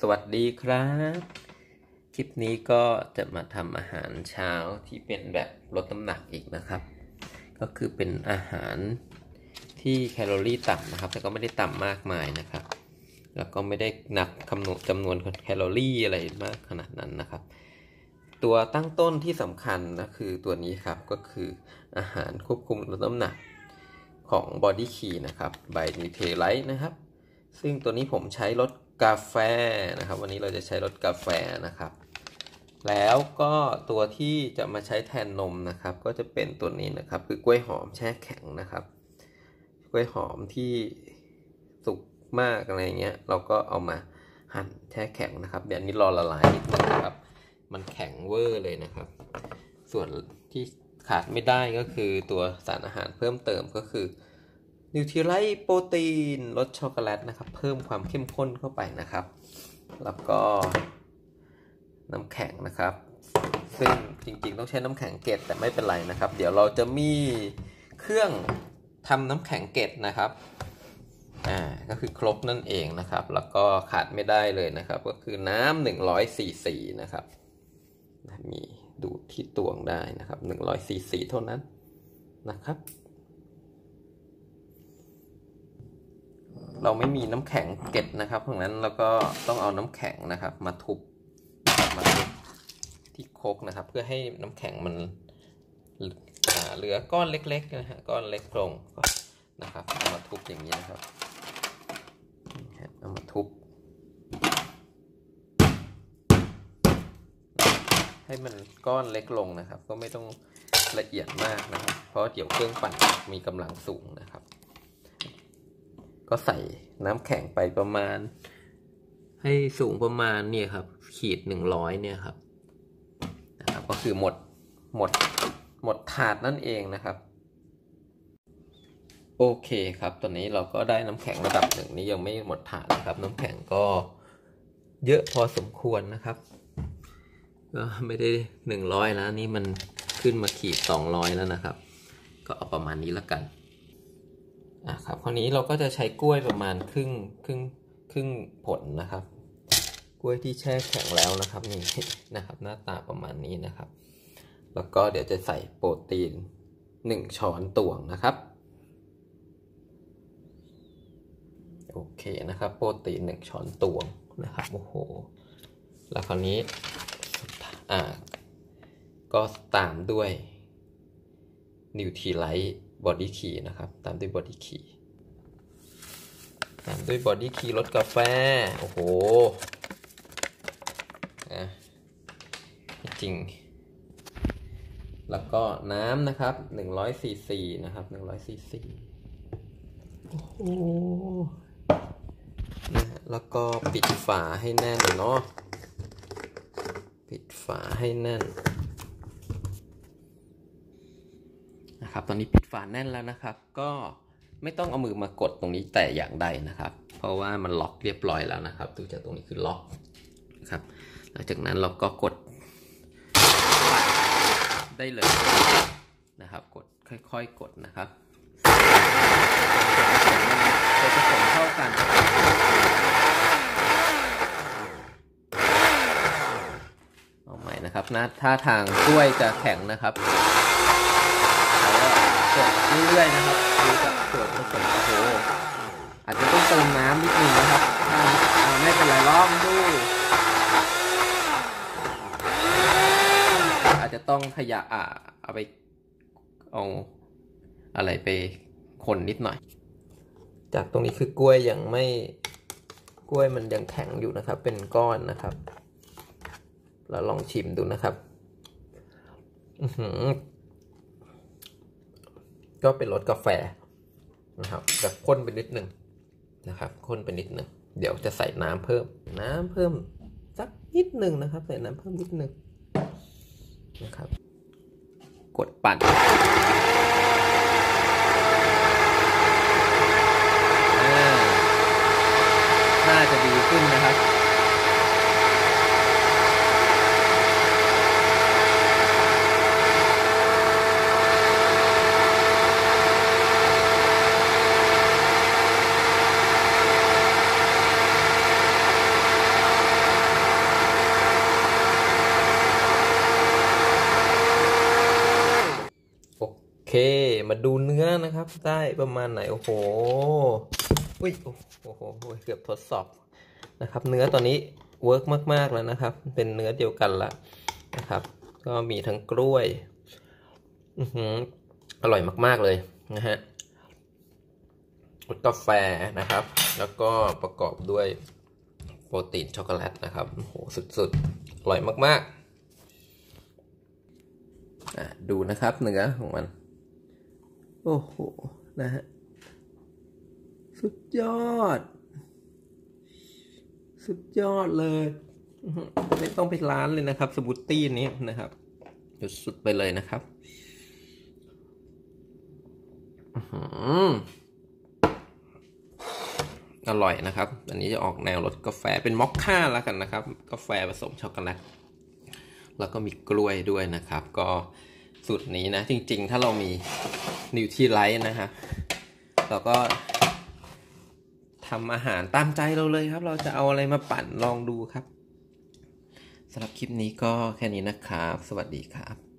สวัสดีครับ คลิปนี้ก็จะมาทำอาหารเช้าที่เป็นแบบลดน้ำหนักอีกนะครับ ก็คือเป็นอาหารที่แคลอรี่ต่ำนะครับแต่ก็ไม่ได้ต่ำมากมายนะครับแล้วก็ไม่ได้นับคำนวณจำนวนแคลอรี่อะไรมากขนาดนั้นนะครับตัวตั้งต้นที่สำคัญนะคือตัวนี้ครับก็คืออาหารควบคุมลดน้ำหนักของ Body Key นะครับ by Nutrilite นะครับซึ่งตัวนี้ผมใช้รสกาแฟนะครับวันนี้เราจะใช้รสกาแฟนะครับแล้วก็ตัวที่จะมาใช้แทนนมนะครับก็จะเป็นตัวนี้นะครับคือกล้วยหอมแช่แข็งนะครับกล้วยหอมที่สุกมากอะไรเงี้ยเราก็เอามาหั่นแช่แข็งนะครับเดี๋ยวนี้รอละลายนิดนึงนะครับมันแข็งเวอร์เลยนะครับส่วนที่ขาดไม่ได้ก็คือตัวสารอาหารเพิ่มเติมก็คือนิวทริไลท์โปรตีนรสช็อกโกแลตนะครับเพิ่มความเข้มข้นเข้าไปนะครับแล้วก็น้ำแข็งนะครับซึ่งจริงๆต้องใช้น้ำแข็งเกล็ดแต่ไม่เป็นไรนะครับเดี๋ยวเราจะมีเครื่องทำน้ำแข็งเกล็ดนะครับก็คือครบนั่นเองนะครับแล้วก็ขาดไม่ได้เลยนะครับก็คือน้ำ100 ซีซีนะครับมีดูดที่ตวงได้นะครับ100 ซีซีเท่านั้นนะครับเราไม่มีน้ำแข็งเกล็ดนะครับเพราะงั้นเราก็ต้องเอาน้ำแข็งนะครับมาทุบที่โคกนะครับเพื่อให้น้ำแข็งมันเหลือก้อนเล็กๆนะฮะก้อนเล็กลงนะครับเอามาทุบอย่างนี้นะครับเอามาทุบให้มันก้อนเล็กลงนะครับก็ไม่ต้องละเอียดมากนะครับเพราะเดี๋ยวเครื่องปั่นมีกำลังสูงนะครับก็ใส่น้ำแข็งไปประมาณให้สูงประมาณเนี่ยครับขีด100เนี่ยครับนะครับก็คือหมดถาดนั่นเองนะครับโอเคครับตอนนี้เราก็ได้น้ำแข็งระดับหนึ่งนี้ยังไม่หมดถาดนะครับน้ำแข็งก็เยอะพอสมควรนะครับก็ไม่ได้100แล้วนี่มันขึ้นมาขีด200แล้วนะครับก็เอาประมาณนี้แล้วกันครับคราวนี้เราก็จะใช้กล้วยประมาณครึ่งผลนะครับกล้วยที่แช่แข็งแล้วนะครับนี่นะครับหน้าตาประมาณนี้นะครับแล้วก็เดี๋ยวจะใส่โปรตีน1 ช้อนตวงนะครับโอเคนะครับโปรตีน1 ช้อนตวงนะครับโอ้โหแล้วคราวนี้ก็ตามด้วยนิวทริไลท์บอดี้คีย์นะครับตามด้วยบอดี้คีย์รสกาแฟโอ้โหจริงแล้วก็น้ำนะครับ100 ซีซีนะครับ100 ซีซีโอ้โหแล้วก็ปิดฝาให้แน่นเนาะปิดฝาให้แน่นนะครับตอนนี้ปิดฝาแน่นแล้วนะครับก็ไม่ต้องเอามือมากดตรงนี้แต่อย่างใดนะครับเพราะว่ามันล็อกเรียบร้อยแล้วนะครับดูจากตรงนี้คือล็อกครับหลังจากนั้นเราก็กดได้เลยนะครับกดค่อยๆกดนะครับจะผสมเข้ากันเอาใหม่นะครับท่าทางกล้วยจะแข็งนะครับกดเรื่อยๆนะครับดูจากส่วนผสมโอ้โหอาจจะต้องเติมน้ำนิดนึงนะครับไม่เป็นไรลองดูอาจจะต้องเอาไปเอาอะไรไปคนนิดหน่อยจากตรงนี้คือกล้วยมันยังแข็งอยู่นะครับเป็นก้อนนะครับเราลองชิมดูนะครับก็เป็นรสกาแฟนะครับแบบข้นไปนิดนึงนะครับข้นไปนิดนึงเดี๋ยวจะใส่น้ำเพิ่มสักนิดนึงนะครับใส่น้ำเพิ่มนิดนึงนะครับกดปั่นน่าจะดีขึ้นนะครับเคมาดูเนื้อนะครับได้ประมาณไหนโอ้โหอุ้ยโอ้โหเกือบทดสอบนะครับเนื้อตอนนี้เวิร์กมากๆแล้วนะครับเป็นเนื้อเดียวกันละนะครับก็มีทั้งกล้วยอร่อยมากๆเลยนะฮะกาแฟนะครับแล้วก็ประกอบด้วยโปรตีนช็อกโกแลตนะครับโอ้โหสุดๆอร่อยมากๆดูนะครับเนื้อของมันโอ้โหนะฮะสุดยอดเลยไม่ต้องไปร้านเลยนะครับสมูทตี้นี้นะครับสุดไปเลยนะครับอร่อยนะครับอันนี้จะออกแนวรสกาแฟเป็นมอคค่าแล้วกันนะครับกาแฟผสมช็อกโกแลตแล้วก็มีกล้วยด้วยนะครับก็สูตรนี้นะจริงๆถ้าเรามีนิวทรีไลท์นะฮะเราก็ทำอาหารตามใจเราเลยครับเราจะเอาอะไรมาปั่นลองดูครับสำหรับคลิปนี้ก็แค่นี้นะครับสวัสดีครับ